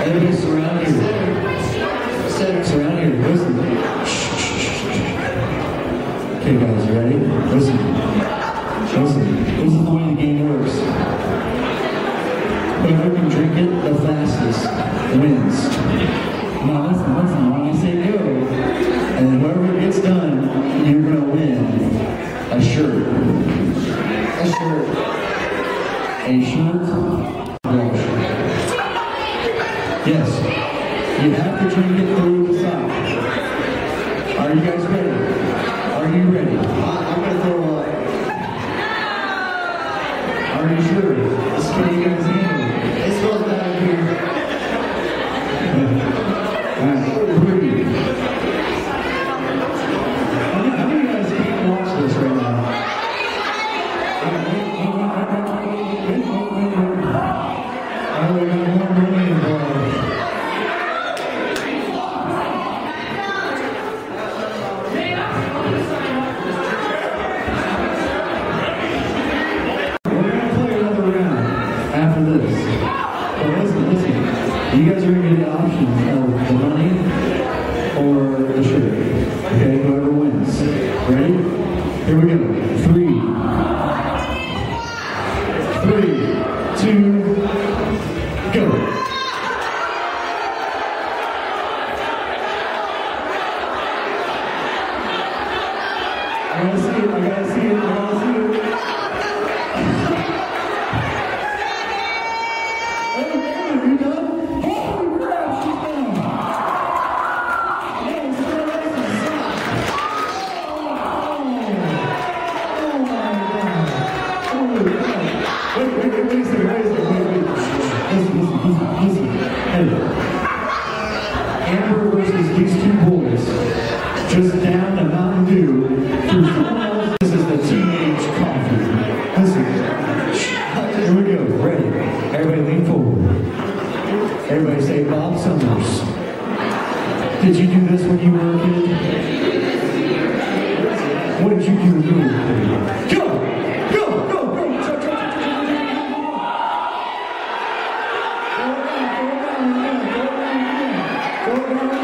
Everybody surround here. Surround here. Listen. Okay, guys, you ready? Listen. Listen. This is the way the game works. Whoever can drink it the fastest wins. Now listen. When I say go, and whoever gets done, you're gonna win a shirt. A shirt. A shirt. Yes, you have to drink it through the side. Are you guys ready? Are you ready? I'm going to throw up. Are you sure? Can you guys handle it? It smells bad here. Alright, 3. How many of you guys can't watch this right now? Oh, we got more money involved. You guys are going to get the option of the money or the shirt. Okay, whoever wins. Ready? Here we go. 3, 2, go. I gotta see it. I gotta see it. You done? Holy crap, she's done! Oh, my God! Wait a second. Listen. Hey. Amber versus these 2 boys. Just down a Mountain Dew through someone else. This is the teenage coffee. Listen. Here we go. Ready? Everybody lean forward. Everybody say Bob Summers. Did you do this when you were a kid? What did you do when you were a kid? Go! Go!